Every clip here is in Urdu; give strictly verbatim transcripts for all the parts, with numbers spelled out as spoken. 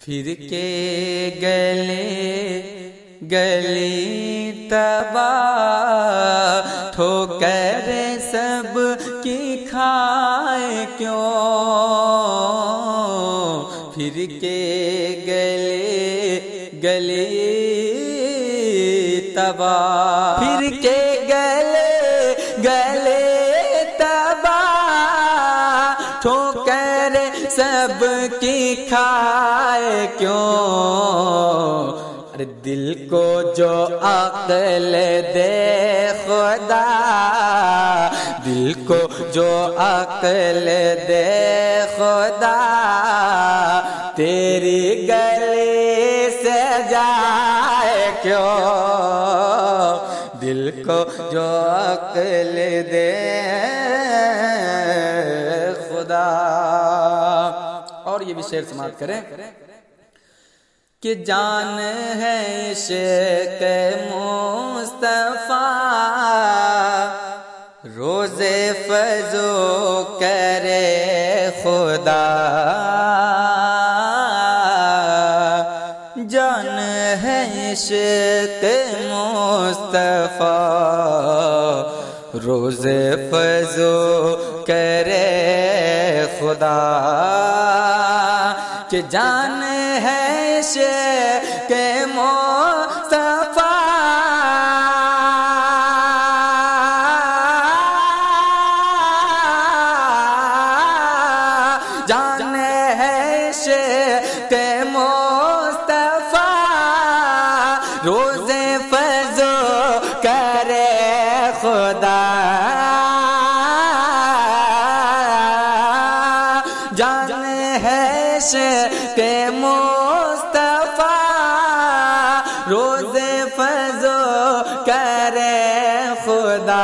پھر کے گلے گلی تباہ ٹھوکر سب کی کھائے کیوں، پھر کے گلے گلی تباہ، پھر کے گلے گلے تباہ ٹھوکر سب کی کھائے کیوں، ارے دل کو جو عقل دے خدا، دل کو جو عقل دے خدا، تیری گلی سے جائے کیوں، دل کو جو عقل دے خدا۔ اور یہ بھی شعر سماعت کریں کہ جان ہے عشق مصطفیٰ، روزے فضو کرے خدا، جان ہے عشق مصطفیٰ، روزے فضو کرے خدا، کہ جان ہے عشق مصطفیٰ، جان ہے عشق مصطفیٰ، روزے فضو کرے خدا، جان ہے عشق مصطفیٰ، روزے فضو کرے خدا،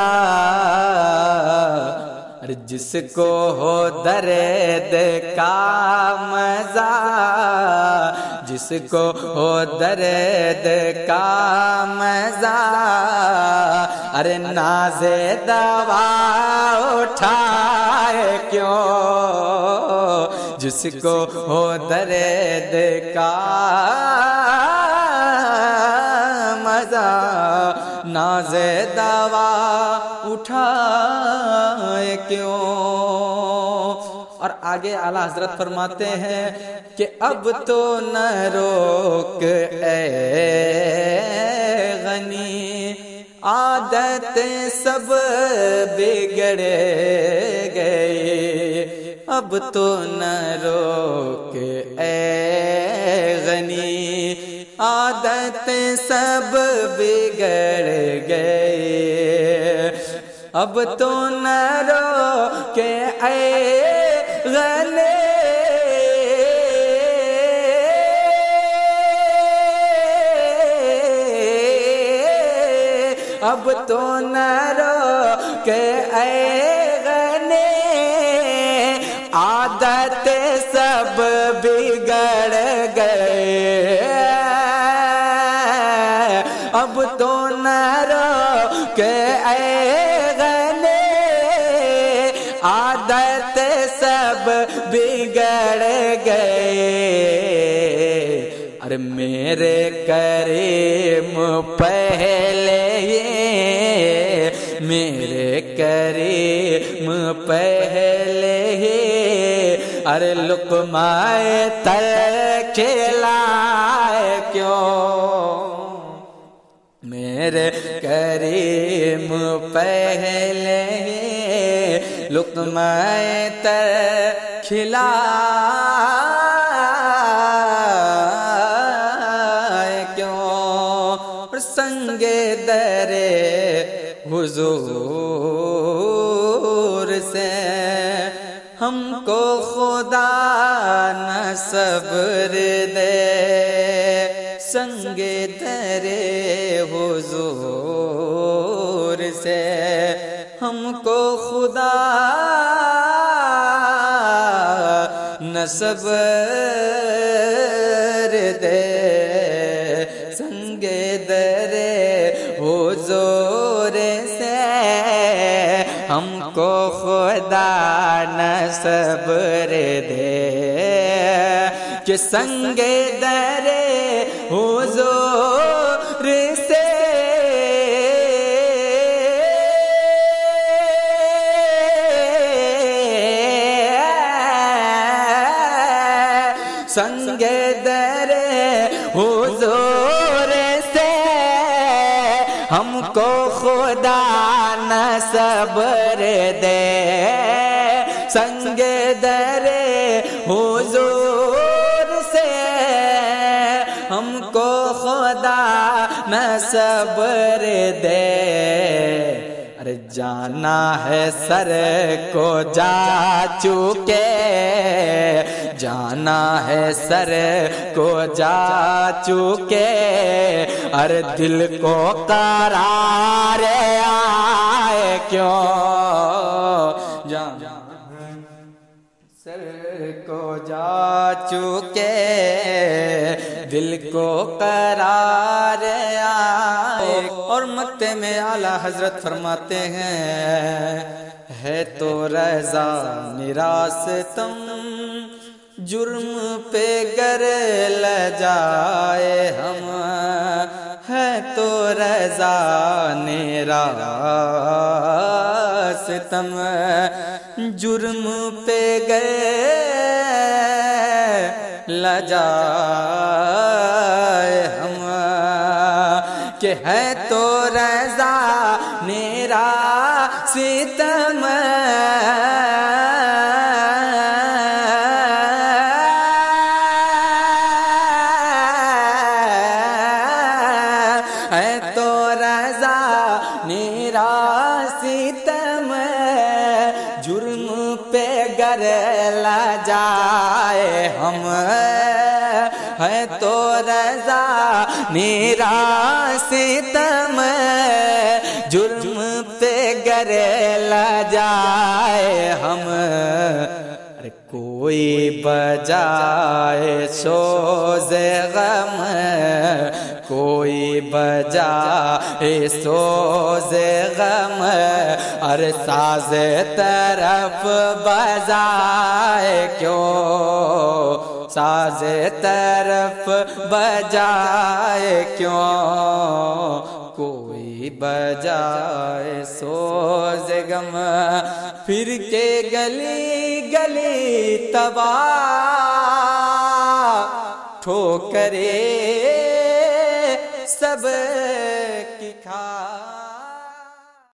جس کو ہو درد کا مزہ، جس کو ہو درد کا مزہ، ارے ناز دوا اٹھائے کیوں، جس کو ہو درد کا مزہ، ناز دوا اٹھائے کیوں۔ اور آگے اعلیٰ حضرت فرماتے ہیں کہ اب تو نہ روک اے غنی، عادت سب بگڑ گئی، اب تو نہ روک اے غنی، عادت سب بگڑ گئے، اب تو نہ روک اے غنی، اب تو نہ روک اے غنی، عادت سب بگڑ گئے، اب تو نہ روک اے غنی، عادت سب بگڑ گئے، ارے میرے کریم پہلے یہ، میرے کریم پہلے ہی، ارے لقمہ تر کھلائے کیوں، میرے کریم پہلے ہی، لقمہ تر کھلائے کیوں، سنگ در حضور سے ہم کو خدا نہ صبر دے، سنگ در حضور سے ہم کو خدا نہ صبر دے، سنگ در حضور سے ہم کو خدا نہ صبر دے، کہ سنگ در حضور سے سنگ در حضور سے ہم کو خدا نہ صبر دے، سنگ در حضور سے ہم کو خدا نہ صبر دے۔ ارے جانا ہے سر کو جا چکے، جانا ہے سر کو جا چکے، ارے دل کو قرار آئے کیوں، جانا سر کو جا چکے، دل کو قرار آئے۔ اور مکتے میں اعلیٰ حضرت فرماتے ہیں، ہے تو رضا میراث تم جرم پہ گر لجائے ہم، ہے تو رضا میراث تم جرم پہ گر لجائے ہم، کہ ہے تو رضا میرا ستم ہے تو رضا میرا ستم جرم پہ گر لجائے ہم، ہے تو رضا میرا ستم جرم پہ گر لجائے ہم، ارے کوئی بجائے سوز غم، کوئی بجائے سوز غم، ارے ساز طرف بجائے کیوں، ساز طرف بجائے کیوں، کوئی بجائے سوز غم، پھر کے گلی گلی تباہ ٹھوکرے سب